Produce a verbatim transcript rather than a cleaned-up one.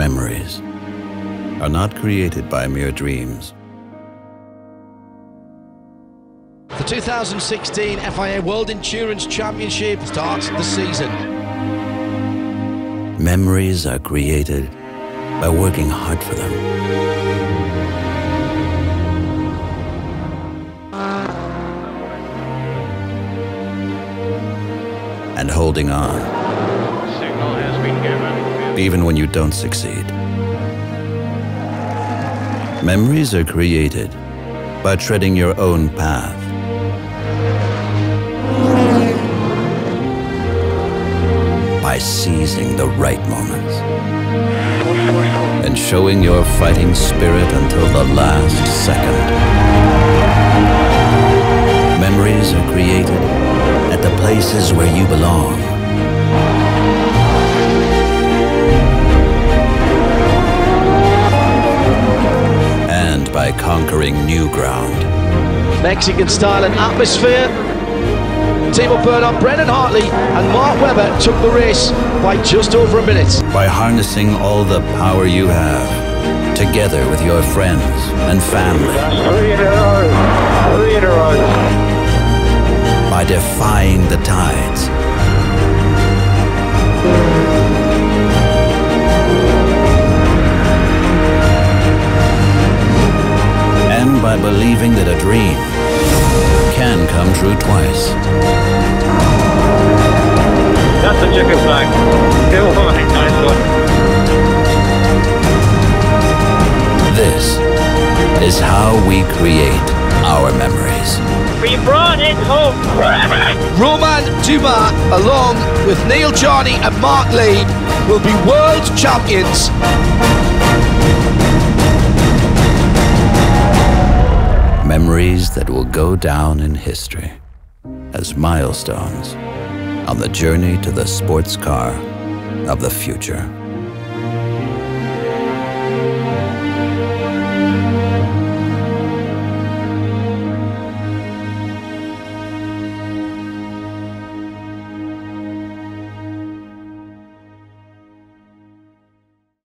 memories are not created by mere dreams. The two thousand sixteen F I A World Endurance Championship starts the season. Memories are created by working hard for them. And holding on. Signal has been given. Even when you don't succeed. Memories are created by treading your own path. By seizing the right moments. And showing your fighting spirit until the last second. Memories are created at the places where you belong. And by conquering new ground. Mexican style and atmosphere. Team up on Brendan Hartley and Mark Webber took the race by just over a minute. By harnessing all the power you have, together with your friends and family. Three in a row. Three in a row. By defying the tides. And by believing that a dream can come true twice. That's the chicken flag. Still fine. Nice one. This is how we create our memories. We brought it home. Romain Dumas, along with Neil Jarney and Mark Lee, will be world champions. Memories that will go down in history as milestones on the journey to the sports car of the future.